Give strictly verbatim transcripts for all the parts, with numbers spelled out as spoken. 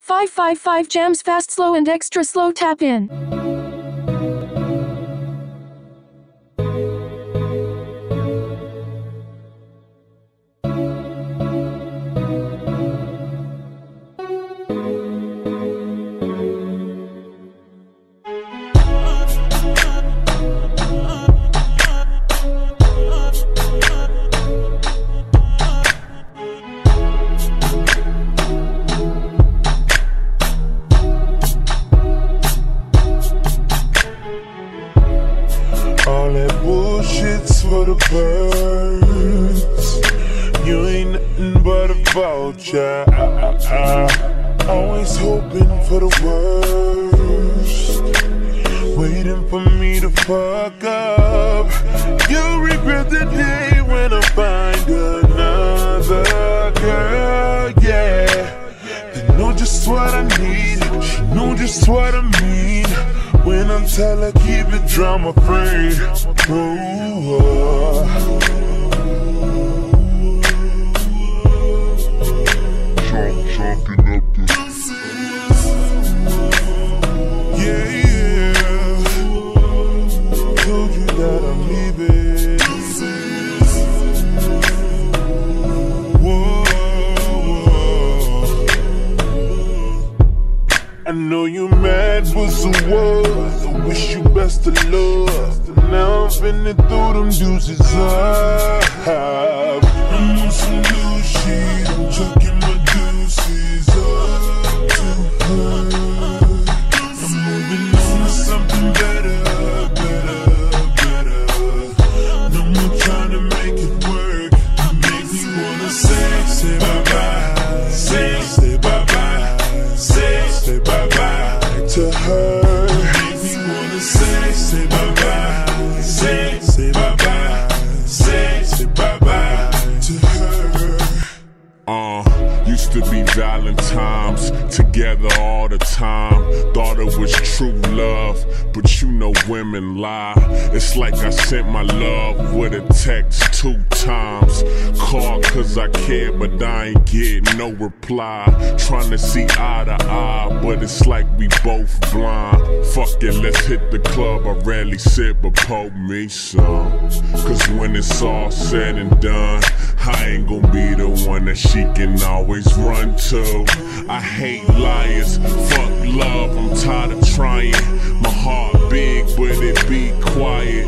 five five five jams fast, slow and extra slow tap in. All that bullshit's for the birds. You ain't nothing but a vulture. I, I, I, always hoping for the worst, waiting for me to fuck up. You'll regret the day when I find another girl, yeah. They know just what I need, she know just what I mean. When I tell her keep it drama free. Ooh, oh. Chalking up the yeah, yeah. Told you that I'm leaving. Whoa, whoa. I know you mad, but so what? I wish you best of luck. Now I'm finna throw them deuces up. I'm on some new shit, I'm chucking my deuces up to her. I'm moving on to something better, better, better. No more trying to make it work. You make me wanna say, say bye-bye. Say, say bye-bye. Say, say bye-bye to her. Say, say bye-bye, say, say bye-bye, say, say bye-bye to her. Uh, used to be Valentine's, together all the time. Thought it was true love, but you know women lie. It's like I sent my love with a text two times. Called cause I care, but I ain't getting no reply. Trying to see eye to eye, but it's like we both blind. Fuck it, let's hit the club. I rarely sit, but pour me some. Cause when it's all said and done, I ain't gon' be the one that she can always run to. I hate liars, fuck love, I'm tired of trying. My heart big, but it be quiet.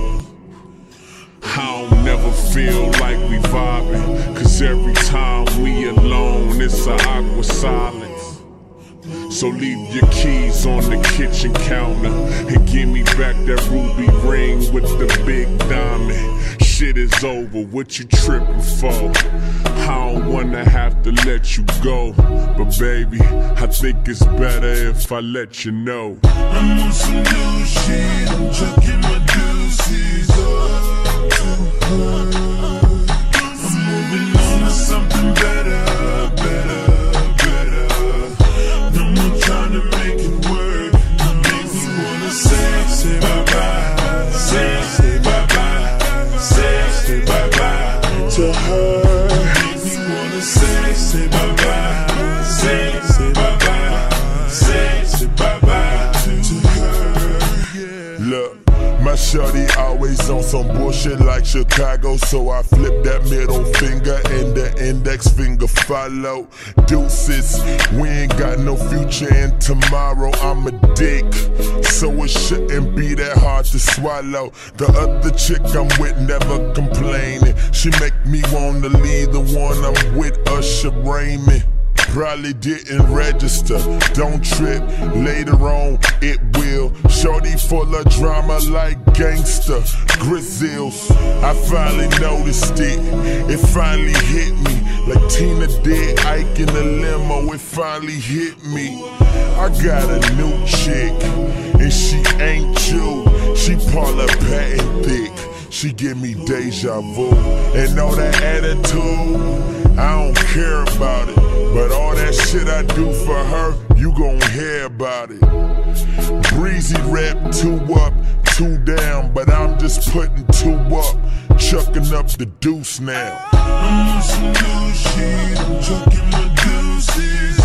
I don't never feel like we vibing, cause every time we alone, it's a awkward silence. So leave your keys on the kitchen counter and give me back that ruby ring with the big diamond. Shit is over, what you tripping for? I don't wanna have to let you go, but baby, I think it's better if I let you know. I'm on some new shit, I'm chucking my deuces up to her. I'm moving on to something better, better, better. No more trying to make it work. You make me wanna say, say bye-bye, say, say bye-bye, say, say bye-bye to her. Make me wanna say, say bye-bye, say, say bye-bye, say, say bye-bye to her. Look, my shorty always on some bullshit like Chicago, so I flip that middle finger and the index finger follow. Deuces, we ain't got no future in tomorrow. I'm a dick, so it shouldn't be that hard to swallow. The other chick I'm with never complaining. She make me wanna leave the one I'm with, Usher Raymond. Probably didn't register, don't trip, later on it will. Shorty full of drama like gangster, Grizzles. I finally noticed it, it finally hit me. Like Tina did Ike in the limo, it finally hit me. I got a new chick, and she ain't you. She Paula Patton thick, she give me deja vu. And all that attitude, I don't care about it. But all that shit I do for her, you gon' hear about it. Breezy rep, two up, two down, but I'm just putting two up, chucking up the deuce now. I'm on some new shit, I'm chucking my deuces